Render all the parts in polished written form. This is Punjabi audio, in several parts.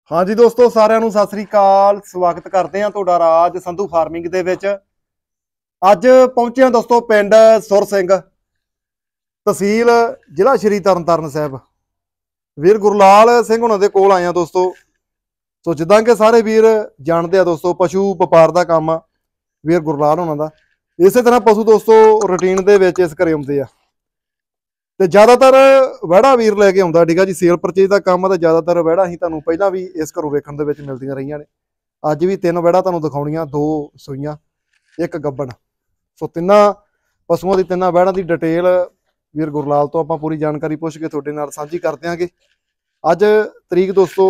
हाँ जी दोस्तों, साਰਿਆਂ ਨੂੰ ਸਤਿ ਸ੍ਰੀ ਅਕਾਲ। ਸਵਾਗਤ ਕਰਦੇ ਹਾਂ ਤੁਹਾਡਾ ਰਾਜ ਸੰਧੂ ਫਾਰਮਿੰਗ ਦੇ ਵਿੱਚ। ਅੱਜ ਪਹੁੰਚੇ ਹਾਂ ਦੋਸਤੋ ਪਿੰਡ ਸੁਰ ਸਿੰਘ, ਤਹਿਸੀਲ ਜ਼ਿਲ੍ਹਾ ਸ਼੍ਰੀ ਤਰਨਤਾਰਨ ਸਾਹਿਬ। ਵੀਰ ਗੁਰਲਾਲ ਸਿੰਘ ਉਹਨਾਂ ਦੇ ਕੋਲ ਆਏ ਆ ਦੋਸਤੋ। ਸੋ ਜਿੱਦਾਂ ਕਿ ਸਾਰੇ ਵੀਰ ਜਾਣਦੇ ਆ ਦੋਸਤੋ, ਪਸ਼ੂ ਵਪਾਰ ਦਾ ਕੰਮ ਆ ਵੀਰ ਗੁਰਲਾਲ ਉਹਨਾਂ ਦਾ। ਇਸੇ ਤਰ੍ਹਾਂ ਪਸ਼ੂ ਦੋਸਤੋ ਰੂਟੀਨ ਦੇ ਵਿੱਚ ਇਸ ਘਰੇ ਆਉਂਦੇ ਆ ਤੇ ਜ਼ਿਆਦਾਤਰ ਵਹਿੜਾ ਵੀਰ ਲੈ ਕੇ ਆਉਂਦਾ। ਠੀਕ ਆ ਜੀ, ਸੇਲ ਪਰਚੇਜ ਦਾ ਕੰਮ ਆ ਤੇ ਜ਼ਿਆਦਾਤਰ ਵਹਿੜਾ ਹੀ ਤੁਹਾਨੂੰ ਪਹਿਲਾਂ ਵੀ ਇਸ ਘਰੋਂ ਵੇਖਣ ਦੇ ਵਿੱਚ ਮਿਲਦੀਆਂ ਰਹੀਆਂ ਨੇ। ਅੱਜ ਵੀ 3 ਵਹਿੜਾ ਤੁਹਾਨੂੰ ਦਿਖਾਉਣੀਆਂ, 2 ਸੂਈਆਂ 1 ਗੱਬਣ। ਸੋ ਤਿੰਨਾਂ ਪਸ਼ੂਆਂ ਦੀ, ਤਿੰਨਾਂ ਵਹਿੜਾਂ ਦੀ ਡਿਟੇਲ ਵੀਰ ਗੁਰਲਾਲ ਤੋਂ ਆਪਾਂ ਪੂਰੀ ਜਾਣਕਾਰੀ ਪੁੱਛ ਕੇ ਤੁਹਾਡੇ ਨਾਲ ਸਾਂਝੀ ਕਰ ਦਿਆਂਗੇ। ਅੱਜ ਤਰੀਕ ਦੋਸਤੋ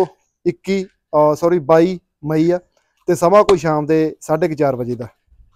22 ਮਈ ਆ ਤੇ ਸਮਾਂ ਕੋਈ ਸ਼ਾਮ ਦੇ 4:30 ਵਜੇ ਦਾ।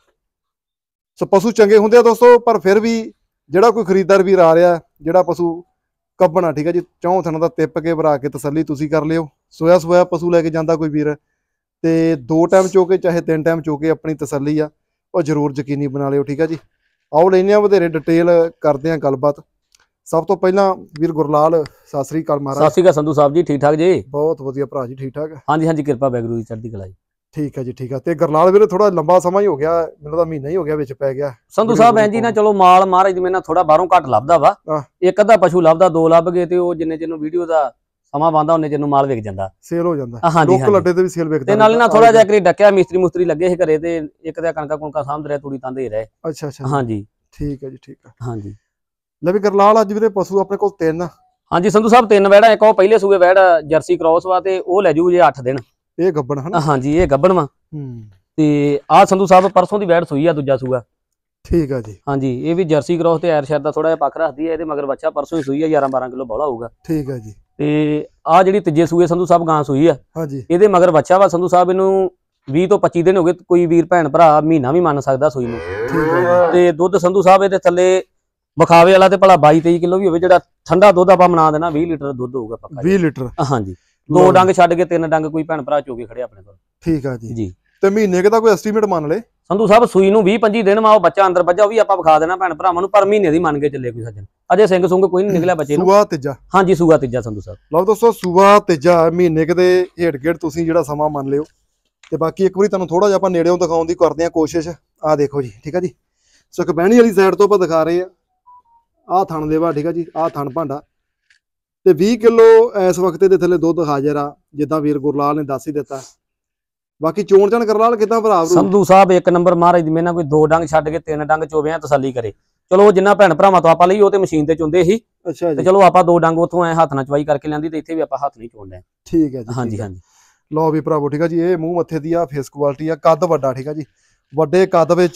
ਸੋ ਪਸ਼ੂ ਚੰਗੇ ਹੁੰਦੇ ਆ ਦੋਸਤੋ, ਪਰ ਫਿਰ ਵੀ ਜਿਹੜਾ ਕੋਈ ਖਰੀਦਦਾਰ ਵੀਰ ਆ ਰਿਹਾ, ਜਿਹੜਾ ਪਸ਼ੂ ਕੱਬਣਾ, ਠੀਕ ਹੈ ਜੀ, 4 ਥਣਾ ਦਾ ਤਿੱਪ ਕੇ ਭਰਾ ਕੇ ਤਸੱਲੀ ਤੁਸੀਂ ਕਰ ਲਿਓ। ਸੋਇਆ ਪਸ਼ੂ ਲੈ ਕੇ ਜਾਂਦਾ ਕੋਈ ਵੀਰ ਤੇ 2 ਟਾਈਮ ਚੋਕੇ ਚਾਹੇ 3 ਟਾਈਮ ਚੋਕੇ ਆਪਣੀ ਤਸੱਲੀ ਆ ਉਹ ਜ਼ਰੂਰ ਯਕੀਨੀ ਬਣਾ ਲਿਓ। ਠੀਕ ਹੈ ਜੀ, ਆਓ ਲੈਨੇ ਆ ਵਧੇਰੇ ਡਿਟੇਲ, ਕਰਦੇ ਆ ਗੱਲਬਾਤ। ਸਭ ਤੋਂ ਪਹਿਲਾਂ ਵੀਰ ਗੁਰਲਾਲ, ਸਤਿ ਸ੍ਰੀ ਅਕਾਲ ਮਹਾਰਾਜ। ਸਤਿ ਸ੍ਰੀ ਅਕਾਲ ਸੰਧੂ ਸਾਹਿਬ ਜੀ, ਠੀਕ ਠਾਕ ਜੀ? ਬਹੁਤ ਵਧੀਆ ਭਰਾ ਜੀ, ਠੀਕ ਠਾਕ। ਹਾਂਜੀ ਹਾਂਜੀ, ਕਿਰਪਾ ਵਾਹਿਗੁਰੂ ਦੀ ਚੜ੍ਹਦੀ ਕਲਾ ਜੀ। ਠੀਕ ਹੈ ਜੀ, ਠੀਕ ਆ। ਤੇ ਗੁਰਲਾਲ ਵੀਰੇ ਥੋੜਾ ਲੰਬਾ ਸਮਾਂ ਹੀ ਹੋ ਗਿਆ, ਮੈਨੂੰ ਤਾਂ ਮਹੀਨਾ ਹੀ ਹੋ ਗਿਆ ਵਿੱਚ ਪੈ ਗਿਆ ਸੰਧੂ ਸਾਹਿਬ। ਐਂ ਜੀ ਨਾ, ਚਲੋ ਮਾਲ ਮਹਾਰਾਜ ਦੇ ਮੇਰੇ ਥੋੜਾ ਬਾਹਰੋਂ ਘੱਟ ਲੱਭਦਾ ਵਾ। ਇੱਕ ਅੱਧਾ ਪਸ਼ੂ ਲੱਭਦਾ, 2 ਲੱਭ ਗਏ ਤੇ ਉਹ ਜਿੰਨੇ ਚਿਰ ਵੀਡੀਓ ਦਾ ਸਮਾਂ ਬੰਦਾ ਉਹਨੇ ਚਿਰ ਨੂੰ ਮਾਲ ਵਿਕ ਜਾਂਦਾ, ਸੇਲ ਹੋ ਜਾਂਦਾ। ਹਾਂਜੀ, ਲੋਕਲ ਅੱਡੇ ਤੇ ਵੀ ਸੇਲ ਵਿਕਦਾ। ਤੇ ਨਾਲੇ ਨਾ ਥੋੜਾ ਜਿਹਾ ਕਰੀ ਡੱਕਿਆ, ਮਿਸਤਰੀ ਲੱਗੇ ਸੀ ਘਰੇ ਤੇ ਇੱਕ ਤਾਂ ਕਣਕਾਂ ਸਾਂਭਦੇ ਰਹੇ, ਤੂੜੀ ਤਾਂਦੇ ਰਹੇ। ਅੱਛਾ ਅੱਛਾ, ਹਾਂਜੀ ਠੀਕ ਹੈ ਜੀ, ਠੀਕ ਆ। ਹਾਂਜੀ ਲੈ ਵੀ ਗੁਰਲਾਲ, ਅੱਜ ਵੀਰੇ ਪਸ਼ੂ ਆਪਣੇ ਕੋਲ 3। ਹਾਂਜੀ ਸੰਧੂ ਸਾਹਿਬ, 3 ਵਹਿੜਾ। ਇੱਕ ਉਹ ਪਹਿਲੇ ਸੂਏ ਵਹਿੜਾ ਜਰਸੀ ਕ੍ਰੋਸ ਵਾ ਤੇ ਉਹ ਲੈ ਜੂ ਜੇ 8 ਦਿਨ। ਇਹ ਗੱਬਣ ਹਨਾ? ਹਾਂਜੀ, ਇਹ ਗੱਬਣ ਵਾ। ਤੇ ਆਹ ਸੰਧੂ ਸਾਹਿਬ ਪਰਸੋਂ ਦੀ ਵਹਿੜ ਸੂਈ ਆ, ਦੂਜਾ ਸੂਆ। ਠੀਕ ਆ ਜੀ। ਹਾਂਜੀ, ਇਹ ਵੀ ਜਰਸੀ ਕ੍ਰੋਸ ਤੇ ਐਰ ਸ਼ਹਿਰ ਦਾ ਥੋੜਾ ਜਿਹਾ ਪੱਖ ਰੱਖਦੀ ਹੈ। ਇਹਦੇ ਮਗਰ ਬੱਚਾ ਪਰਸੋਂ ਹੀ ਸੂਈ ਆ, 11-12 ਕਿਲੋ ਬੌਲਾ ਹੋਊਗਾ। ਠੀਕ ਆ ਜੀ। ਤੇ ਆਹ ਜਿਹੜੀ ਤੀਜੇ ਸੂਏ ਸੰਧੂ ਸਾਹਿਬ ਗਾਂ ਸੂਈ ਆ, ਹਾਂਜੀ, ਇਹਦੇ ਮਗਰ ਬੱਚਾ ਵਾ ਸੰਧੂ ਸਾਹਿਬ। ਇਹਨੂੰ 20 ਤੋਂ 25 ਦਿਨ ਹੋ ਗਏ। ਕੋਈ ਵੀਰ ਭੈਣ ਭਰਾ ਮਹੀਨਾ ਵੀ ਮੰਨ ਸਕਦਾ ਸੂਈ ਨੂੰ। ਤੇ ਦੁੱਧ ਸੰਧੂ ਸਾਹਿਬ ਇਹਦੇ ਥੱਲੇ ਵਿਖਾਵੇ ਵਾਲਾ ਤੇ ਭਲਾ 22-23 ਕਿਲੋ ਵੀ ਹੋਵੇ, ਜਿਹੜਾ ਠੰਡਾ ਦੁੱਧ ਆਪਾਂ ਬਣਾ ਦੇਣਾ 20 ਲੀਟਰ ਦੁੱਧ ਹੋਊਗਾ ਪੱਕਾ। 20 ਲੀਟਰ? ਹਾਂਜੀ। 2 ਡੰਗ ਛੱਡ ਕੇ 3 ਡੰਗ ਕੋਈ ਭੈਣ ਭਰਾ ਚੋਗੇ ਖੜੇ ਆਪਣੇ ਕੋਲ। ਠੀਕ ਆ ਜੀ। ਜੀ, ਤੇ ਮਹੀਨੇ ਦਾ ਕੋਈ ਐਸਟੀਮੇਟ ਮੰਨ ਲੈ ਸੰਧੂ ਸਾਹਿਬ? ਸੂਈ ਨੂੰ 20-25 ਦਿਨ ਮਾ ਉਹ ਬੱਚਾ ਅੰਦਰ ਵੱਜਾ, ਉਹ ਵੀ ਆਪਾਂ ਵਿਖਾ ਦੇਣਾ ਭੈਣ ਭਰਾਵਾਂ ਨੂੰ, ਪਰ ਮਹੀਨੇ ਦੀ ਮੰਨ ਕੇ ਚੱਲੇ ਕੋਈ ਸੱਜਣ। ਅਜੇ ਸਿੰਘ ਸੁੰਗ ਕੋਈ ਨਹੀਂ ਨਿਕਲਿਆ ਬੱਚੇ ਨੂੰ। ਸੂਆ ਤੀਜਾ? ਹਾਂਜੀ, ਸੂਆ ਤੀਜਾ ਸੰਧੂ ਸਾਹਿਬ। ਲਓ ਦੋਸਤੋ, ਸੂਆ ਤੀਜਾ, ਮਹੀਨੇ ਦੇ ਢੇੜ ਤੁਸੀਂ ਜਿਹੜਾ ਸਮਾਂ ਮੰਨ ਲਿਓ। ਤੇ ਬਾਕੀ ਇੱਕ ਵਾਰੀ ਤੁਹਾਨੂੰ ਥੋੜਾ ਜਿਹਾ ਆਪਾਂ ਨੇੜਿਓਂ ਦਿਖਾਉਣ ਦੀ ਕਰਦੇ ਆ ਕੋਸ਼ਿਸ਼। ਆਹ ਦੇਖੋ ਜੀ, ਠੀਕ ਆ ਜੀ। ਸੋ ਇੱਕ ਬਹਿਣੀ ਵਾਲੀ ਸਾਈਡ ਤੋਂ ਆਪਾਂ ਦਿਖਾ ਰਹੇ ਆ। ਆਹ ਥਣ ਦੇਵਾ, ਠੀਕ ਆ ਜੀ, ਆਹ ਥਣ ਭਾਂਡਾ ਤੇ 20 ਕਿਲੋ ਇਸ ਵਕਤ ਦੇ ਥੱਲੇ ਦੁੱਧ ਹਾਜ਼ਰ ਆ, ਜਿੱਦਾਂ ਵੀਰ ਗੁਰਲਾਲ ਨੇ ਦੱਸ ਹੀ ਦਿੱਤਾ। ਬਾਕੀ ਚੋਣ ਚਾਣ ਗੁਰਲਾਲ ਕਿੱਦਾਂ ਭਰਾ ਸੰਧੂ ਸਾਹਿਬ? 1 ਨੰਬਰ ਮਹਾਰਾਜ ਦੀ ਮਿਹਰ, ਕੋਈ 2 ਡੰਗ ਛੱਡ ਕੇ 3 ਡੰਗ ਚੋਵੇ ਤਸੱਲੀ ਕਰੇ। ਚਲੋ ਜਿੰਨਾ ਭੈਣ ਭਰਾਵਾਂ ਤੋਂ ਆਪਾਂ ਲਈ ਉਹ ਤੇ ਮਸ਼ੀਨ ਤੇ ਚੁੰਦੇ ਸੀ। ਅੱਛਾ ਜੀ। ਚਲੋ ਆਪਾਂ 2 ਡੰਗ ਉੱਥੋਂ ਐ ਹੱਥ ਨਾਲ ਚਵਾਈ ਕਰਕੇ ਲਿਆਂਦੀ ਤੇ ਇੱਥੇ ਵੀ ਆਪਾਂ ਹੱਥ ਨਹੀਂ ਚੋਣਦੇ। ਠੀਕ ਹੈ ਜੀ। ਹਾਂਜੀ ਹਾਂਜੀ। ਲਓ ਵੀ ਭਰਾਵੋ, ਠੀਕ ਆ ਜੀ। ਇਹ ਮੂੰਹ ਮੱਥੇ ਦੀ ਆ ਫੇਸ ਕੁਆਲਿਟੀ ਆ, ਕੱਦ ਵੱਡਾ, ਠੀਕ ਆ ਜੀ, ਵੱਡੇ ਕੱਦ ਵਿੱਚ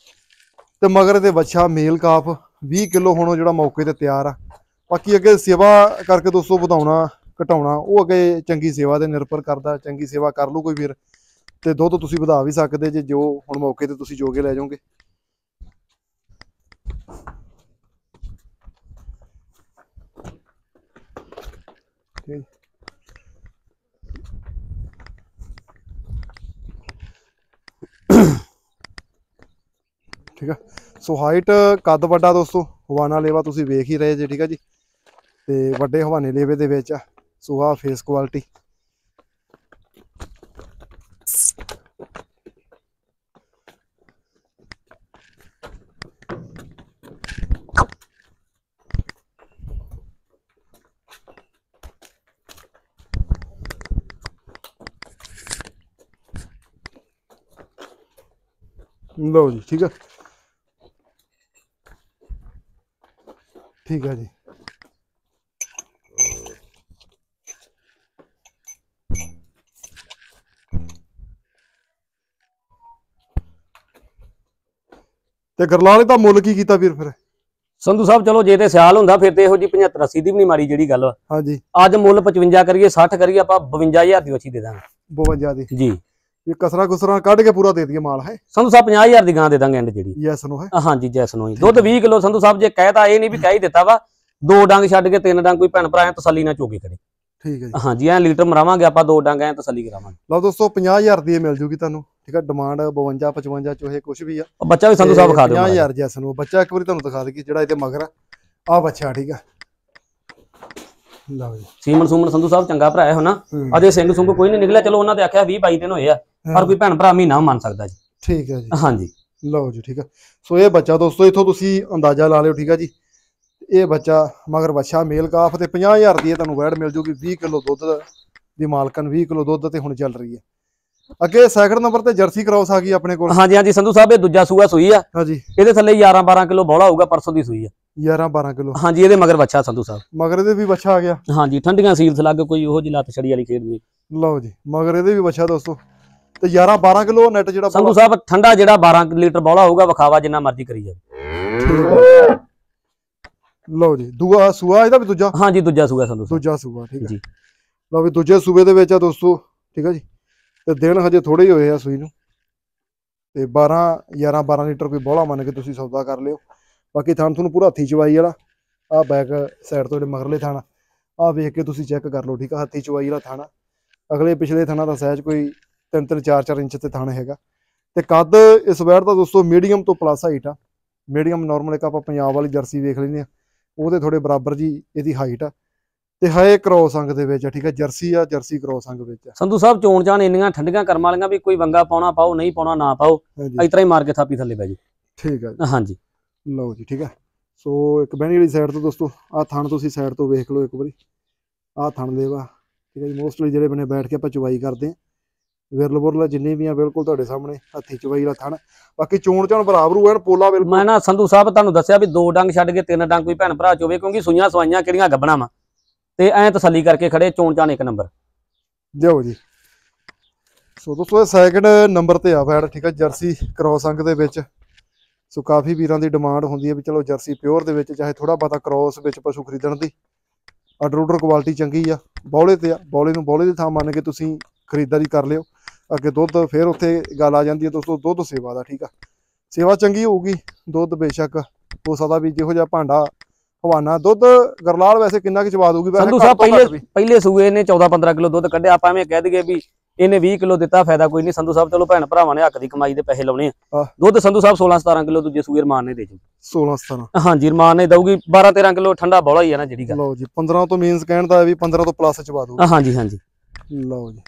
ਤੇ ਮਗਰ ਇਹਦੇ ਵੱਛਾ ਮੇਲ ਕਾਫ 20 ਕਿਲੋ ਹੁਣ ਜਿਹੜਾ ਮੌਕੇ ਤੇ ਤਿਆਰ ਆ। ਬਾਕੀ ਅੱਗੇ ਸੇਵਾ ਕਰਕੇ ਦੋਸਤੋ ਵਧਾਉਣਾ ਘਟਾਉਣਾ ਉਹ ਅੱਗੇ ਚੰਗੀ ਸੇਵਾ ਤੇ ਨਿਰਭਰ ਕਰਦਾ। ਚੰਗੀ ਸੇਵਾ ਕਰ ਲੂ ਕੋਈ ਵੀਰ ਤੇ ਦੁੱਧ ਤੁਸੀਂ ਵਧਾ ਵੀ ਸਕਦੇ ਜੇ, ਜੋ ਹੁਣ ਮੌਕੇ ਤੇ ਤੁਸੀਂ ਜੋਗੇ ਲੈ ਜਾਓਗੇ। ਠੀਕ ਆ। ਸੋ ਹਾਈਟ ਕੱਦ ਵੱਡਾ ਦੋਸਤੋ, ਹਵਾਨਾ ਲੇਵਾ ਤੁਸੀਂ ਵੇਖ ਹੀ ਰਹੇ ਜੇ, ਠੀਕ ਆ ਜੀ। ਤੇ ਵੱਡੇ ਹਵਾਨੇ ਲੇਵੇ ਦੇ ਵਿੱਚ ਸੁਹਾ ਫੇਸ ਕੁਆਲਿਟੀ। ਲਓ ਜੀ, ਠੀਕ ਆ, ਠੀਕ ਆ ਜੀ। ਤੇ ਗੁਰਲਾਲ ਦਾ ਮੁੱਲ ਕੀ ਕੀਤਾ ਵੀਰ ਫਿਰ? ਸੰਧੂ ਸਾਹਿਬ ਚਲੋ ਜੇ ਤੇ ਸਿਆਲ ਹੁੰਦਾ ਫਿਰ ਤੇ ਇਹੋ ਜੀ 75-80 ਦੀ ਵੀ ਨਹੀਂ ਮਾਰੀ ਜਿਹੜੀ ਗੱਲ ਵਾ। ਹਾਂਜੀ। ਅੱਜ ਮੁੱਲ 55 ਕਰੀਏ, 60 ਕਰੀਏ, ਆਪਾਂ 52000 ਦੀ ਵੱਛੀ ਦੇ ਦਾਂਗੇ। 52 ਦੀ? ਜੀ। ਇਹ ਕਸਰਾ ਕੁਸਰਾ ਕੱਢ ਕੇ ਪੂਰਾ ਦੇ ਦਈਏ ਮਾਲ ਹੈ ਸੰਧੂ ਸਾਹਿਬ? 50000 ਦੀ ਗਾਂ ਦੇ ਦਾਂਗੇ ਐਂਡ ਜਿਹੜੀ। ਯੈਸ ਨੋ ਹੈ? ਹਾਂਜੀ ਜੈਸ ਨੋ। ਦੁੱਧ 20 ਕਿਲੋ ਸੰਧੂ ਸਾਹਿਬ, ਜੇ ਕਹਿਤਾ ਇਹ ਨਹੀਂ ਵੀ ਕਹਿ ਹੀ ਦਿੱਤਾ ਵਾ। 2 ਡੰਗ ਛੱਡ ਕੇ 3 ਡੰਗ ਕੋਈ ਭੈਣ ਭਰਾ ਤਸੱਲੀ ਨਾਲ ਚੋਗੇ ਖੜੇ। ਠੀਕ ਹੈ ਜੀ। ਹਾਂਜੀ, ਐ ਲੀਟਰ ਮਰਾਵਾਂਗੇ ਆਪਾਂ, 2 ਡੰਗ ਐ ਤਸੱਲੀ ਕਰਾਵਾਂਗੇ। ਲਓ ਦੋਸਤੋ, 50000 ਦੀ ਮਿਲ ਜੂਗੀ ਤੁਹਾਨੂੰ, ਠੀਕ ਹੈ। ਡਿਮਾਂਡ 52 55 ਚੋਹੇ ਕੁਝ ਵੀ ਆ। ਬੱਚਾ ਵੀ ਸੰਧੂ ਸਾਹਿਬ ਖਾ ਦਿਓ। 50000 ਜੈਸ ਨੂੰ ਬੱਚਾ ਇੱਕ ਵਾਰੀ ਤੁਹਾਨੂੰ ਦਿਖਾ ਦਈਏ ਜਿਹੜਾ ਇਹਦੇ ਮਗਰ ਆ ਬੱਚਾ, ਠੀਕ ਆ। ਲਓ ਜੀ ਸੀਮਨ ਸੂਮਨ ਸੰਧੂ ਸਾਹਿਬ ਚੰਗਾ ਭਰਾ ਹੈ ਹਨਾ। ਹੂੰ। ਅਜੇ ਸਿੰਘ ਸੁੰਗ ਕੋਈ ਨਹੀਂ ਨਿਕਲਿਆ, ਚਲੋ ਉਹਨਾਂ ਦੇ ਆਖਿਆ 20-22 ਦਿਨ ਹੋਏ ਆ, ਪਰ ਕੋਈ ਭੈਣ ਭਰਾ ਮਹੀਨਾ ਮੰਨ ਸਕਦਾ ਜੀ। ਠੀਕ ਹੈ ਜੀ। ਹਾਂਜੀ ਲਓ ਜੀ ਠੀਕ ਆ। ਸੋ ਇਹ ਬੱਚਾ ਦੋਸਤੋ ਇਥੋਂ ਤੁਸੀਂ ਅੰਦਾਜ਼ਾ ਲਾ ਲਿਓ, ਠੀਕ ਆ ਜੀ। ਇਹ ਬੱਚਾ ਮਗਰ ਬੱਚਾ ਮੇਲ ਕਾਫ ਤੇ 50,000 ਦੀ ਤੁਹਾਨੂੰ ਵੈੜ ਮਿਲ ਜੂਗੀ। 20 ਕਿਲੋ ਦੁੱਧ ਦੀ ਮਾਲਕਨ, 20 ਕਿਲੋ ਦੁੱਧ ਤੇ ਹੁਣ ਚੱਲ ਰਹੀ ਹੈ। ਅੱਗੇ ਸੈਕਿੰਡ ਨੰਬਰ ਤੇ ਜਰਸੀ ਕ੍ਰੋਸ ਆ ਗਈ ਆਪਣੇ ਕੋਲ। ਹਾਂਜੀ ਹਾਂਜੀ ਸੰਧੂ ਸਾਹਿਬ, ਇਹ ਦੂਜਾ ਸੂਆ ਸੂਈ ਆ। ਹਾਂਜੀ ਇਹਦੇ ਥੱਲੇ 11-12 ਕਿਲੋ ਬੋਲਾ ਹੋਊਗਾ, ਪਰਸੋਂ ਦੀ ਸੂਈ ਆ। 11-12 ਕਿਲੋ ਹਾਂਜੀ, ਇਹਦੇ ਮਗਰ ਬੱਚਾ ਸੰਧੂ ਸਾਹਿਬ। ਮਗਰ ਇਹਦੇ ਵੀ ਬੱਚਾ ਆ ਗਿਆ। ਹਾਂਜੀ, ਠੰਡੀਆਂ ਸੀਲਸ ਲੱਗ, ਕੋਈ ਉਹੋ ਜਿਹੀ ਲੱਤ ਛੜੀ ਵਾਲੀ ਖੇਡ ਨਹੀਂ। ਲਓ ਜੀ ਮਗਰ ਇਹਦੇ ਵੀ ਬੱਚਾ ਦੋਸਤੋ ਤੇ 11-12 ਕਿਲੋ ਨੈਟ ਜਿਹੜਾ ਸੰਧੂ ਸਾਹਿਬ ਠੰਡਾ ਜਿਹੜਾ 12 ਲੀਟਰ ਬੋਲਾ ਹੋਊਗਾ, ਵਿਖਾਵਾ ਜਿੰਨਾ ਮਰਜ਼ੀ ਕਰੀ ਜਾਵੇ। ਲਓ ਜੀ ਦੂਆ ਸੂਆ ਇਹਦਾ ਵੀ ਦੂਜਾ। ਹਾਂਜੀ ਦੂਜਾ ਸੂਆ ਸੰਧੂ ਸਾਹਿਬ। ਦੂਜਾ ਸੂਆ ਠੀਕ ਹੈ ਜੀ। ਲਓ ਵੀ ਦੂਜੇ ਸੂਬੇ ਦੇ ਵਿੱਚ ਆ ਦੋਸਤੋ, ਠੀਕ ਹੈ ਜੀ। ਤੇ ਦਿਨ ਹਜੇ ਥੋੜੇ ਹੀ ਹੋਏ ਆ ਸੂਈ ਨੂੰ, ਤੇ 11-12 ਲੀਟਰ ਕੋਈ ਬੋਲਾ ਮੰਨ ਕੇ ਤੁਸੀਂ ਸੌਦਾ ਕਰ ਲਿਓ। ਬਾਕੀ ਥਣ ਤੁਹਾਨੂੰ ਪੂਰਾ ਹੱਥੀ ਚਵਾਈ ਵਾਲਾ, ਆਹ ਬੈਕ ਸਾਈਡ ਤੋਂ ਜਿਹੜੇ ਮਗਰਲੇ ਥਣ ਆਹ ਵੇਖ ਕੇ ਤੁਸੀਂ ਚੈੱਕ ਕਰ ਲਓ, ਠੀਕ ਆ। ਹੱਥੀ ਚਵਾਈ ਵਾਲਾ ਥਣ, ਅਗਲੇ ਪਿਛਲੇ ਥਣਾ ਦਾ ਸਾਈਜ਼ ਕੋਈ 3-3 4-4 ਇੰਚ ਤੇ ਥਣ ਹੈਗਾ। ਤੇ ਕੱਦ ਇਸ ਵੈੜ ਦਾ ਦੋਸਤੋ ਮੀਡੀਅਮ ਤੋਂ ਪਲੱਸ ਹਾਈਟ ਆ। ਮੀਡੀਅਮ ਨਾਰਮਲ ਇੱਕ ਆਪਾਂ ਪੰਜਾਬ ਵਾਲੀ ਜਰਸੀ ਵੇਖ ਲੈਂਦੇ ਆ, ਉਹਦੇ ਥੋੜੇ ਬਰਾਬਰ ਜੀ ਇਹਦੀ ਹਾਈਟ ਆ। ਤੇ ਹੈ ਕ੍ਰੋਸ ਅੰਗ ਦੇ ਵਿੱਚ, ਠੀਕ ਹੈ। ਜਰਸੀ ਆ, ਜਰਸੀ ਕ੍ਰੋਸ ਅੰਗ ਵਿੱਚ ਸੰਧੂ ਸਾਹਿਬ। ਚੋਣ ਚਾਣ ਇੰਨੀਆਂ ਠੰਡੀਆਂ ਕਰਮ ਵਾਲੀਆਂ ਵੀ ਕੋਈ ਵੰਗਾ ਪਾਉਣਾ ਪਾਓ, ਨਹੀਂ ਪਾਉਣਾ ਨਾ ਪਾਓ, ਇਸ ਤਰ੍ਹਾਂ ਹੀ ਮਾਰ ਕੇ ਥਾਪੀ ਥੱਲੇ ਬਹਿ ਜਾਓ। ਠੀਕ ਹੈ ਜੀ। ਹਾਂਜੀ ਲਓ ਜੀ ਠੀਕ ਹੈ। ਸੋ ਇੱਕ ਬਹਿਣੀ ਵਾਲੀ ਸਾਈਡ ਤੋਂ ਦੋਸਤੋ ਆਹ ਥਣ ਤੁਸੀਂ ਸਾਈਡ ਤੋਂ ਵੇਖ ਲਓ ਇੱਕ ਵਾਰੀ, ਆਹ ਥਣ ਦੇਵਾ, ਠੀਕ ਹੈ ਜੀ। ਮੋਸਟਲੀ ਜਿਹੜੇ ਬਣੇ ਬੈਠ ਕੇ ਆਪਾਂ ਚਵਾਈ ਕਰਦੇ ਹਾਂ, ਵਿਰਲ ਬੁਰਲ ਜਿੰਨੇ ਵੀ ਆ ਬਿਲਕੁਲ ਤੁਹਾਡੇ ਸਾਹਮਣੇ ਹੱਥੀ ਚਵਾਈ ਵਾਲਾ ਥਣ। ਬਾਕੀ ਚੋਣ ਚਾਣ ਬਰਾਬਰ ਐਨ ਪੋਲਾ ਬਿਲਕੁਲ। ਮੈਂ ਨਾ ਸੰਧੂ ਸਾਹਿਬ ਤੁਹਾਨੂੰ ਦੱਸਿਆ ਵੀ 2 ਡੰਗ ਛੱਡ ਕੇ 3 ਡੰਗ ਕੋਈ ਭੈਣ ਭਰਾ ਚੋਵੇ, ਕਿਉਂਕਿ ਸੂਈਆਂ ਸਵਾਈਆਂ ਕਿਹੜੀਆਂ ਗੱਬਣਾ ਵਾ, ਤੇ ਐਂ ਤਸੱਲੀ ਕਰਕੇ ਖੜੇ। ਚੋਣ ਚਾਣ 1 ਨੰਬਰ ਦਿਓ ਜੀ। ਸੋ ਦੋਸਤੋ ਇਹ ਸੈਕਿੰਡ ਨੰਬਰ ਤੇ ਆ ਵੈੜ, ਠੀਕ ਹੈ। ਜਰਸੀ ਕ੍ਰੋਸ ਅੰਗ ਦੇ ਵਿੱਚ। ਸੋ ਕਾਫੀ ਵੀਰਾਂ ਦੀ ਡਿਮਾਂਡ ਹੁੰਦੀ ਹੈ ਵੀ ਚਲੋ ਜਰਸੀ ਪਿਓਰ ਦੇ ਵਿੱਚ ਚਾਹੇ ਥੋੜਾ ਬਹੁਤਾ ਕ੍ਰੋਸ ਵਿੱਚ ਪਸ਼ੂ ਖਰੀਦਣ ਦੀ। ਆਰਡਰ ਕੁਆਲਿਟੀ ਚੰਗੀ ਆ, ਬੌਲੇ ਤੇ ਆ। ਬੌਲੇ ਨੂੰ ਬੌਲੇ ਦੀ ਥਾਂ ਮੰਨ ਕੇ ਤੁਸੀਂ ਖਰੀਦਦਾਰੀ ਕਰ ਲਿਓ। ਅੱਗੇ ਦੁੱਧ ਫਿਰ ਉੱਥੇ ਗੱਲ ਆ ਜਾਂਦੀ ਹੈ ਦੋਸਤੋ, ਦੁੱਧ ਸੇਵਾ ਦਾ, ਠੀਕ ਆ। ਸੇਵਾ ਚੰਗੀ ਹੋਊਗੀ, ਦੁੱਧ ਬੇਸ਼ੱਕ ਹੋ ਸਕਦਾ ਵੀ ਜਿਹੋ ਜਿਹਾ ਭਾਂਡਾ ਹਵਾਨਾ ਦੁੱਧ ਗਰਲਾਲ ਵੈਸੇ ਕਿੰਨਾ ਕੁ ਚਵਾ ਦੂਗੀ ਸੰਧੂ ਸਾਹਿਬ। ਪਹਿਲੇ ਸੂਏ ਇਹਨੇ 14-15 ਕਿਲੋ ਦੁੱਧ ਕੱਢਿਆ। ਆਪਾਂ ਐਵੇਂ ਕਹਿ ਦਈਏ ਵੀ ਇਹਨੇ 20 ਕਿਲੋ ਦਿੱਤਾ, ਫਾਇਦਾ ਕੋਈ ਨਹੀਂ ਸੰਧੂ ਸਾਹਿਬ। ਚਲੋ ਭੈਣ ਭਰਾਵਾਂ ਨੇ ਹੱਕ ਦੀ ਕਮਾਈ ਦੇ ਪੈਸੇ ਲਾਉਣੇ ਆ। ਦੁੱਧ ਸੰਧੂ ਸਾਹਿਬ 16-17 ਕਿਲੋ ਦੂਜੇ ਸੂਏ ਰਮਾਨ ਨੇ ਦੇ ਜੂ। 16-17 ਹਾਂਜੀ ਰਮਾਨ ਨੇ ਦਊਗੀ। 12-13 ਕਿਲੋ ਠੰਡਾ ਬੋਲਾ ਹੀ ਆ ਨਾ ਜਿਹੜੀ ਗੱਲ। ਲਓ ਜੀ 15 ਤੋਂ ਮੀਨਸ ਕਹਿਣ ਦਾ ਵੀ 15 ਤੋਂ ਪਲੱਸ ਚਵਾ ਦੂਗੀ। ਹਾਂਜੀ ਹਾਂਜੀ ਲਓ ਜੀ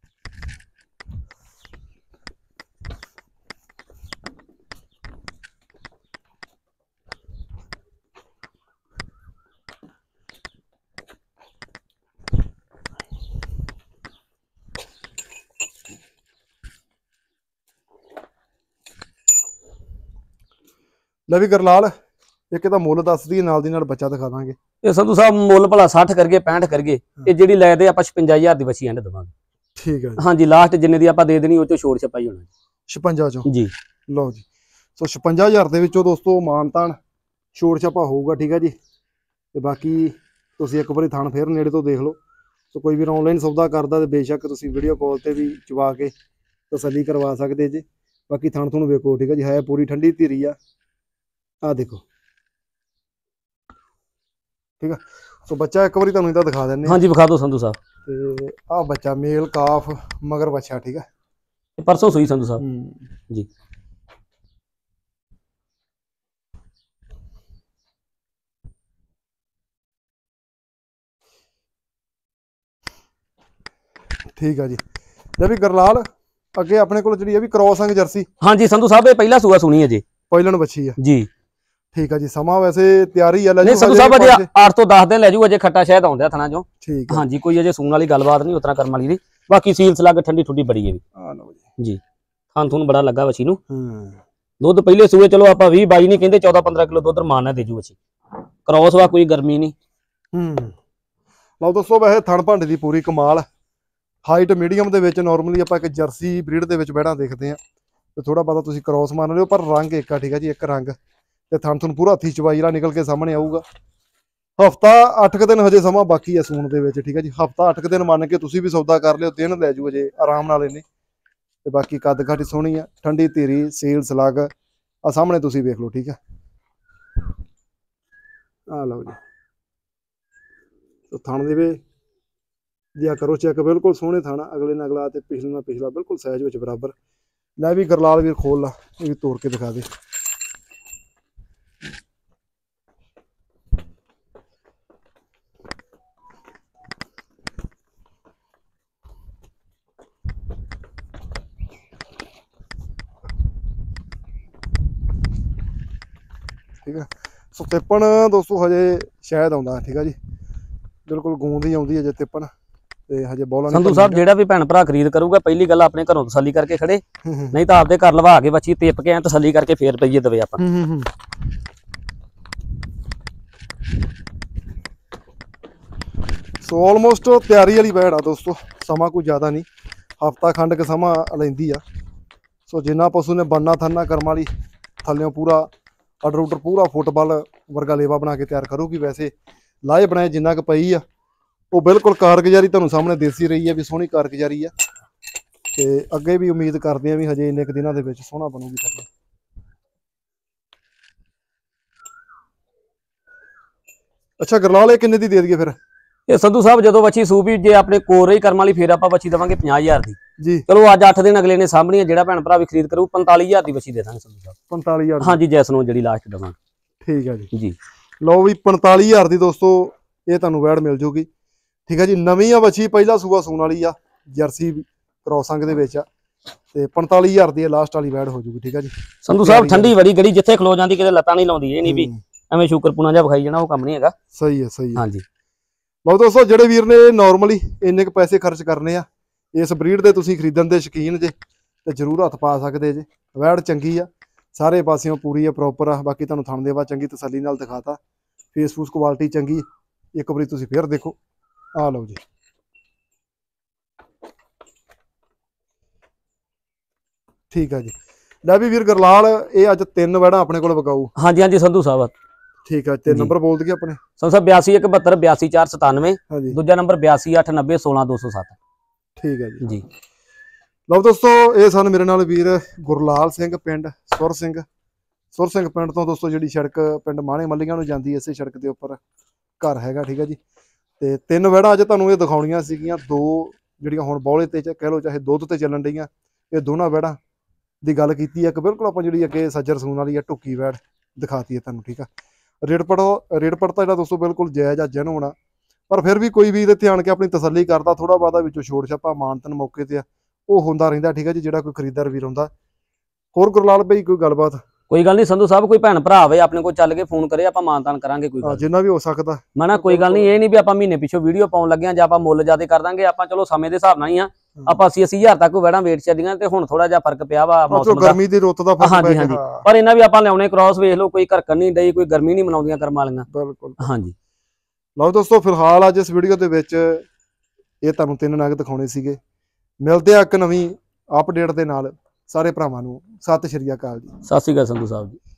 ਲੈ ਵੀ ਗਰਲਾਲ ਇੱਕ ਇਹਦਾ ਮੁੱਲ ਦੱਸ ਦਈਏ, ਨਾਲ ਦੀ ਨਾਲ ਬੱਚਾ ਦਿਖਾ ਦਾਂਗੇ। ਇਹ ਸੰਧੂ ਸਾਹਿਬ ਮੁੱਲ ਭਲਾ 60 ਕਰਗੇ 65 ਕਰਗੇ, ਇਹ ਜਿਹੜੀ ਲੈ ਦੇ ਆਪਾਂ 56000 ਦੀ ਬੱਚੀ ਐਂਡ ਦਵਾਂਗੇ। ਠੀਕ ਹੈ ਜੀ। ਹਾਂਜੀ ਲਾਸਟ ਜਿੰਨੇ ਦੀ ਆਪਾਂ ਦੇ ਦੇਣੀ ਉਹ ਚੋਂ ਛੋੜ ਛਪਾਈ ਹੋਣਾ 56 ਚੋਂ ਜੀ। ਲਓ ਜੀ ਸੋ 56000 ਦੇ ਵਿੱਚੋਂ ਦੋਸਤੋ ਮਾਨਤਾਨ ਛੋੜ ਛਪਾ ਹੋਊਗਾ, ਠੀਕ ਹੈ ਜੀ। ਤੇ ਬਾਕੀ ਤੁਸੀਂ ਇੱਕ ਵਾਰੀ ਥਣ ਫੇਰ ਨੇੜੇ ਤੋਂ ਦੇਖ ਲਓ। ਸੋ ਕੋਈ ਵੀ ਆਨਲਾਈਨ ਸੌਦਾ ਕਰਦਾ ਤੇ ਬੇਸ਼ੱਕ ਤੁਸੀਂ ਵੀਡੀਓ ਕਾਲ ਤੇ ਵੀ ਚਵਾ ਕੇ ਤਸੱਲੀ ਕਰਵਾ ਸਕਦੇ ਜੀ। ਬਾਕੀ ਥਣ ਤੁਹਾਨੂੰ ਵੇਖੋ, ਠੀਕ ਹੈ ਜੀ। ਹੈ ਪੂਰੀ ਠੰਡੀ ਧੀਰੀ ਆ, ਆਹ ਦੇਖੋ, ਠੀਕ ਆ। ਸੋ ਬੱਚਾ ਇੱਕ ਵਾਰੀ ਤੁਹਾਨੂੰ ਇਹਦਾ ਦਿਖਾ ਦਿੰਦੇ ਹਾਂਜੀ ਵਿਖਾ ਦਿਓ ਸੰਧੂ ਸਾਹਿਬ। ਤੇ ਆਹ ਬੱਚਾ ਮੇਲ ਕਾਫ ਮਗਰ ਬੱਚਾ, ਠੀਕ ਆ। ਇਹ ਪਰਸੋਂ ਸੂਈ ਸੰਧੂ ਸਾਹਿਬ ਜੀ। ਠੀਕ ਆ ਜੀ। ਲੈ ਵੀ ਗਰਲਾਲ ਅੱਗੇ ਆਪਣੇ ਕੋਲ ਜਿਹੜੀ ਇਹ ਵੀ ਕ੍ਰੋਸ ਅੰਗ ਜਰਸੀ। ਹਾਂਜੀ ਸੰਧੂ ਸਾਹਿਬ ਇਹ ਪਹਿਲਾ ਸੂਆ ਸੁਣੀ ਹੈ ਜੀ, ਪਹਿਲਣ ਬੱਚੀ ਆ ਜੀ। ਠੀਕ ਆ ਜੀ। ਸਮਾਂ ਵੈਸੇ ਤਿਆਰੀ ਆ, ਲੈ ਨਹੀਂ ਸੰਧੂ ਸਾਹਿਬ ਅਜੇ 8 ਤੋਂ 10 ਦਿਨ ਲੈ ਜੂ, ਅਜੇ ਖੱਟਾ ਸ਼ਾਇਦ ਆਉਂਦਾ ਥਣਾ ਚੋਂ। ਠੀਕ ਆ ਹਾਂਜੀ ਕੋਈ ਅਜੇ ਸੂਣ ਵਾਲੀ ਗੱਲਬਾਤ ਨਹੀਂ ਉਤਰਾ ਕਰਮ ਵਾਲੀ ਦੀ। ਬਾਕੀ ਸੀਲਸ ਲੱਗ ਠੰਡੀ ਠੁੱਡੀ ਬੜੀ ਹੈ ਵੀ। ਆ ਲਓ ਜੀ ਥਾਂ ਤੁਹਾਨੂੰ ਬੜਾ ਲੱਗਾ ਵਛੀ ਨੂੰ। ਹੂੰ ਦੁੱਧ ਪਹਿਲੇ ਸੂਏ ਚਲੋ ਆਪਾਂ 20-22 ਨਹੀਂ ਕਹਿੰਦੇ, 14-15 ਕਿਲੋ ਦੁੱਧ ਰਮਾਨ ਨਾਲ ਦੇ ਜੂ ਵਛੀ। ਕ੍ਰੋਸ ਵਾ ਕੋਈ ਗਰਮੀ ਨਹੀਂ। ਲਓ ਦੋਸਤੋ ਵੈਸੇ ਥਣ ਭੰਡ ਦੀ ਪੂਰੀ ਕਮਾਲ। ਹਾਈਟ ਮੀਡੀਅਮ ਦੇ ਵਿੱਚ ਨਾਰਮਲੀ ਆਪਾਂ ਇੱਕ ਜਰਸੀ ਬਰੀਡ ਦੇ ਵਿੱਚ ਬੈੜਾਂ ਦੇਖਦੇ ਆ, ਤੇ ਥੋੜਾ ਬਹੁਤਾ ਤੁਸੀਂ ਕ੍ਰੋਸ ਮੰਨ ਲਿਓ, ਪਰ ਰੰਗ ਇੱਕ ਆ, ਠੀਕ ਆ ਜੀ। ਇੱਕ ਰੰਗ ਤੇ ਥਣ ਤੁਹਾਨੂੰ ਪੂਰਾ ਹੱਥੀ ਚਵਾਈ ਵਾਲਾ ਨਿਕਲ ਕੇ ਸਾਹਮਣੇ ਆਊਗਾ। ਹਫਤਾ 8 ਦਿਨ ਹਜੇ ਸਮਾਂ ਬਾਕੀ ਆ ਸੂਣ ਦੇ ਵਿੱਚ, ਠੀਕ ਆ ਜੀ। ਹਫਤਾ 8 ਦਿਨ ਮੰਨ ਕੇ ਤੁਸੀਂ ਵੀ ਸੌਦਾ ਕਰ ਲਿਓ, ਦਿਨ ਲੈ ਜੂ ਅਜੇ ਆਰਾਮ ਨਾਲ ਇਹਨੇ। ਤੇ ਬਾਕੀ ਕੱਦ ਕਾਠੀ ਸੋਹਣੀ ਆ, ਠੰਡੀ ਧੀਰੀ, ਸੀਲ ਸਲੱਗ ਆ ਸਾਹਮਣੇ ਤੁਸੀਂ ਵੇਖ ਲਓ, ਠੀਕ ਆ। ਆ ਲਓ ਜੀ ਥਣ ਦੇ ਵੇ ਜਿਆ ਕਰੋ ਚੈੱਕ, ਬਿਲਕੁਲ ਸੋਹਣੇ ਥਾਣਾ, ਅਗਲੇ ਨਾਲ ਅਗਲਾ ਤੇ ਪਿਛਲੇ ਨਾਲ ਪਿਛਲਾ ਬਿਲਕੁਲ ਸਾਈਜ਼ ਵਿੱਚ ਬਰਾਬਰ। ਲੈ ਵੀ ਗਰਲਾਲ ਵੀਰ ਖੋਲ ਲਾ, ਇਹ ਵੀ ਤੋੜ ਕੇ ਦਿਖਾ ਦੇ। ਠੀਕ ਹੈ। ਸੋ ਤਿੱਪਣ ਦੋਸਤੋ ਹਜੇ ਸ਼ਾਇਦ ਆਉਂਦਾ, ਠੀਕ ਆ ਜੀ, ਬਿਲਕੁਲ ਗੂੰਦ ਹੀ ਆਉਂਦੀ ਅਜੇ ਤਿੱਪਣ, ਤੇ ਹਜੇ ਬੋਲਾਂ ਸੰਧੂ ਸਾਹਿਬ ਜਿਹੜਾ ਵੀ ਭੈਣ ਭਰਾ ਖਰੀਦ ਕਰੂਗਾ ਪਹਿਲੀ ਗੱਲ ਆਪਣੇ ਘਰੋਂ ਤਸੱਲੀ ਕਰਕੇ ਖੜੇ, ਨਹੀਂ ਤਾਂ ਆਪਦੇ ਘਰ ਲਵਾ ਕੇ ਬੱਚੀ ਤਿੱਪ ਕੇ ਤਸੱਲੀ ਕਰਕੇ ਫੇਰ ਪਈਏ ਦਵੇ ਆਪਾਂ। ਸੋ ਆਲਮੋਸਟ ਤਿਆਰੀ ਵਾਲੀ ਬੈੜ ਆ ਦੋਸਤੋ, ਸਮਾਂ ਕੋਈ ਜ਼ਿਆਦਾ ਨਹੀਂ, ਹਫਤਾ ਖੰਡ ਕ ਸਮਾਂ ਲੈਂਦੀ ਆ। ਸੋ ਜਿੰਨਾ ਪਸ਼ੂ ਨੇ ਬੰਨਾ ਥੰਨਾ ਕਰਮ ਵਾਲੀ ਥੱਲਿਓਂ ਪੂਰਾ ਆਰਡਰ ਉਡਰ ਪੂਰਾ ਫੁੱਟਬਾਲ ਵਰਗਾ ਲੇਵਾ ਬਣਾ ਕੇ ਤਿਆਰ ਕਰੂਗੀ। ਵੈਸੇ ਲਾਹੇ ਬਣਾਏ ਜਿੰਨਾ ਕੁ ਪਈ ਆ ਉਹ ਬਿਲਕੁਲ ਕਾਰਗੁਜ਼ਾਰੀ ਤੁਹਾਨੂੰ ਸਾਹਮਣੇ ਦੇਸੀ ਰਹੀ ਹੈ ਵੀ ਸੋਹਣੀ ਕਾਰਗੁਜ਼ਾਰੀ ਆ, ਤੇ ਅੱਗੇ ਵੀ ਉਮੀਦ ਕਰਦੇ ਆ ਵੀ ਹਜੇ ਇੰਨੇ ਕੁ ਦਿਨਾਂ ਦੇ ਵਿੱਚ ਸੋਹਣਾ ਬਣੂਗੀ ਥੱਲੇ। ਅੱਛਾ ਗਰਲਾਲ, ਇਹ ਕਿੰਨੇ ਦੀ ਦੇ ਦਈਏ ਫਿਰ? ਇਹ ਸੰਧੂ ਸਾਹਿਬ ਜਦੋਂ ਬੱਚੀ ਸੂਪੀ ਜੇ ਆਪਣੇ ਕੋਰ ਹੀ ਕਰਮ ਵਾਲੀ ਫੇਰ ਆਪਾਂ ਬੱਚੀ ਦੇਵਾਂਗੇ 50,000 ਦੀ ਜੀ। ਚਲੋ ਅੱਜ 8 ਦਿਨ ਅਗਲੇ ਨੇ ਸਾਹਮਣੀ ਜਿਹੜਾ ਭੈਣ ਭਰਾ ਵੀ ਖਰੀਦ ਕਰੂ 45,000 ਦੀ ਬੱਚੀ ਦੇ ਦਾਂਗੇ ਸੰਧੂ ਸਾਹਿਬ। 45,000? ਹਾਂਜੀ ਜੈਸ ਨੂੰ ਜਿਹੜੀ ਲਾਸਟ ਦੇਵਾਂਗੇ। ਠੀਕ ਹੈ ਜੀ। ਜੀ ਲਓ ਵੀ 45,000 ਦੀ ਦੋਸਤੋ ਇਹ ਤੁਹਾਨੂੰ ਵੈੜ ਮਿਲ ਜੂਗੀ, ਠੀਕ ਹੈ ਜੀ। ਨਵੀਂ ਆ ਬੱਚੀ, ਪਹਿਲਾ ਸੂਆ ਸੂਣ ਵਾਲੀ ਆ, ਜਰਸੀ ਕ੍ਰੋਸਿੰਗ ਦੇ ਵਿੱਚ ਆ, ਤੇ 45,000 ਦੀ ਇਹ ਲਾਸਟ ਵਾਲੀ ਵੈੜ ਹੋ ਜੂਗੀ, ਠੀਕ ਹੈ ਜੀ। ਸੰਧੂ ਸਾਹਿਬ ਠੰਡੀ ਬੜੀ ਗੜੀ ਜਿੱਥੇ ਖਲੋ ਜਾਂਦੀ ਕਿਤੇ ਲੱਤਾਂ ਨਹੀਂ ਲਾਉਂਦੀ, ਇਹ ਨਹੀਂ ਵੀ ਐਵੇਂ ਸ਼ੂਕਰਪੁਣਾ ਜਿਹਾ ਵਿਖਾਈ ਜਾਣਾ, ਉਹ ਕੰਮ ਨਹੀਂ ਹੈਗਾ। ਸਹੀ ਹੈ, ਸਹੀ ਹੈ। ਹਾਂਜੀ ਲਓ ਦੋਸਤੋ, ਜਿਹੜੇ ਵੀਰ ਨੇ ਨਾਰਮਲੀ ਇੰਨੇ ਕੁ ਪੈਸੇ ਖਰਚ ਕਰਨੇ ਆ ਇਸ ਬਰੀਡ ਦੇ, ਤੁਸੀਂ ਖਰੀਦਣ ਦੇ ਸ਼ੌਕੀਨ ਜੇ ਤੇ ਜ਼ਰੂਰ ਹੱਥ ਪਾ ਸਕਦੇ ਜੇ। ਵੈੜ ਚੰਗੀ ਆ, ਸਾਰੇ ਪਾਸਿਓਂ ਪੂਰੀ ਆ, ਪ੍ਰੋਪਰ ਆ। ਬਾਕੀ ਤੁਹਾਨੂੰ ਥਣ ਦੇਵਾ ਚੰਗੀ ਤਸੱਲੀ ਨਾਲ ਦਿਖਾਤਾ, ਫੇਸਬੁੱਕ ਕੁਆਲਿਟੀ ਚੰਗੀ, ਇੱਕ ਵਾਰੀ ਤੁਸੀਂ ਫੇਰ ਦੇਖੋ। ਆ ਲਓ ਜੀ, ਠੀਕ ਆ ਜੀ। ਲੈ ਵੀ ਵੀਰ ਗਰਲਾਲ, ਇਹ ਅੱਜ 3 ਵੈੜਾਂ ਆਪਣੇ ਕੋਲ ਵਿਕਾਊ। ਹਾਂਜੀ ਹਾਂਜੀ ਸੰਧੂ ਸਾਹਿਬ ਠੀਕ ਆ, ਤੇ ਨੰਬਰ ਬੋਲ ਦਈਏ ਆਪਣੇ? ਸੰਧੂ ਸਾਹਿਬ 82 172 82497, ਹਾਂਜੀ। ਦੂਜਾ ਨੰਬਰ 82 890 16207। ਠੀਕ ਹੈ ਜੀ। ਜੀ ਲਓ ਦੋਸਤੋ, ਇਹ ਸਨ ਮੇਰੇ ਨਾਲ ਵੀਰ ਗੁਰਲਾਲ ਸਿੰਘ, ਪਿੰਡ ਸੁਰ ਸਿੰਘ। ਸੁਰ ਸਿੰਘ ਪਿੰਡ ਤੋਂ ਦੋਸਤੋ ਜਿਹੜੀ ਸੜਕ ਪਿੰਡ ਮਾਣੇ ਮੱਲੀਆਂ ਨੂੰ ਜਾਂਦੀ, ਇਸੇ ਸੜਕ ਦੇ ਉੱਪਰ ਘਰ ਹੈਗਾ, ਠੀਕ ਹੈ ਜੀ। ਤੇ 3 ਵੈੜਾਂ ਅੱਜ ਤੁਹਾਨੂੰ ਇਹ ਦਿਖਾਉਣੀਆਂ ਸੀਗੀਆਂ, 2 ਜਿਹੜੀਆਂ ਹੁਣ ਬੌਲੇ ਤੇ ਕਹਿ ਲਓ ਚਾਹੇ ਦੁੱਧ ਤੇ ਚੱਲਣ ਡਈਆਂ। ਇਹ ਦੋਨਾਂ ਵੈੜਾਂ ਦੀ ਗੱਲ ਕੀਤੀ ਹੈ, ਇੱਕ ਬਿਲਕੁਲ ਆਪਾਂ ਜਿਹੜੀ ਅੱਗੇ ਸੱਜਰ ਸੂਣ ਵਾਲੀ ਆ ਢੁੱਕੀ ਵੈੜ ਦਿਖਾਤੀ ਹੈ ਤੁਹਾਨੂੰ, ਠੀਕ ਆ। ਰੇਟ ਪੜ ਤਾਂ ਜਿਹੜਾ ਦੋਸਤੋ ਬਿਲਕੁਲ ਜਾਇਜ਼ ਆ, ਜੈਨੂਨ ਆ, ਪਰ ਫਿਰ ਵੀ ਕੋਈ ਵੀ ਇੱਥੇ ਆਣ ਕੇ ਆਪਣੀ ਤਸੱਲੀ ਕਰਦਾ, ਥੋੜਾ ਬਹੁਤਾ ਵਿੱਚੋਂ ਛੋੜ ਛਾਪਾ ਮਾਨਤਨ ਮੌਕੇ ਤੇ ਆ ਉਹ ਹੁੰਦਾ ਰਹਿੰਦਾ, ਠੀਕ ਹੈ ਜੀ, ਜਿਹੜਾ ਕੋਈ ਖਰੀਦਦਾਰ ਵੀਰ ਹੁੰਦਾ। ਹੋਰ ਗੁਰਲਾਲ ਭਾਈ ਕੋਈ ਗੱਲਬਾਤ? ਕੋਈ ਗੱਲ ਨਹੀਂ ਸੰਧੂ ਸਾਹਿਬ, ਕੋਈ ਭੈਣ ਭਰਾ ਆਵੇ ਆਪਣੇ ਕੋਲ ਚੱਲ ਕੇ ਫੋਨ ਕਰੇ, ਆਪਾਂ ਮਾਨਤਾਨ ਕਰਾਂਗੇ, ਕੋਈ ਗੱਲ ਜਿੰਨਾ ਵੀ ਹੋ ਸਕਦਾ। ਮੈਂ ਨਾ ਕੋਈ ਗੱਲ ਨਹੀਂ, ਇਹ ਨਹੀਂ ਵੀ ਆਪਾਂ ਮਹੀਨੇ ਪਿੱਛੋਂ ਵੀਡੀਓ ਪਾਉਣ ਲੱਗੇ ਆ ਜਾਂ ਆਪਾਂ ਮੁੱਲ ਜ਼ਿਆਦਾ ਕਰ ਦਾਂਗੇ। ਆਪਾਂ ਚਲੋ ਸਮੇਂ ਦੇ ਹਿਸਾਬ ਨਾਲ ਹੀ ਆ, ਆਪਾਂ 80,000 ਤੱਕ ਵੈੜਾਂ ਵੇਟ ਚੱਲੀਆਂ, ਤੇ ਹੁਣ ਥੋੜਾ ਜਿਹਾ ਫਰਕ ਪਿਆ ਵਾ ਮੌਸਮ ਦਾ, ਗਰਮੀ ਦੀ ਰੁੱਤ ਦਾ ਫਰਕ ਹਾਂਜੀ ਹਾਂਜੀ। ਪਰ ਇਹਨਾਂ ਵੀ ਆਪਾਂ ਲਿਆਉਣੇ ਕ੍ਰਾਸ, ਵੇਖ ਲਓ ਕੋਈ ਘਰਕਣ ਨਹੀਂ ਡਈ, ਕੋਈ ਗਰਮੀ ਨਹੀਂ ਮਨਾਉਂਦੀਆਂ ਕਰਮ ਵਾਲੀਆਂ। ਬਿਲਕੁਲ ਹਾਂਜੀ। ਲਓ ਦੋਸਤੋ, ਫਿਲਹਾਲ ਅੱਜ ਇਸ ਵੀਡੀਓ ਦੇ ਵਿੱਚ ਇਹ ਤੁਹਾਨੂੰ 3 ਨਗ ਦਿਖਾਉਣੇ ਸੀਗੇ। ਮਿਲਦੇ ਆ ਇੱਕ ਨਵੀਂ ਅਪਡੇਟ ਦੇ ਨਾਲ। ਸਾਰੇ ਭਰਾਵਾਂ ਨੂੰ ਸਤਿ ਸ਼੍ਰੀ ਅਕਾਲ ਜੀ। ਸਤਿ ਸ਼੍ਰੀ ਅਕਾਲ ਸੰਧੂ ਸਾਹਿਬ ਜੀ।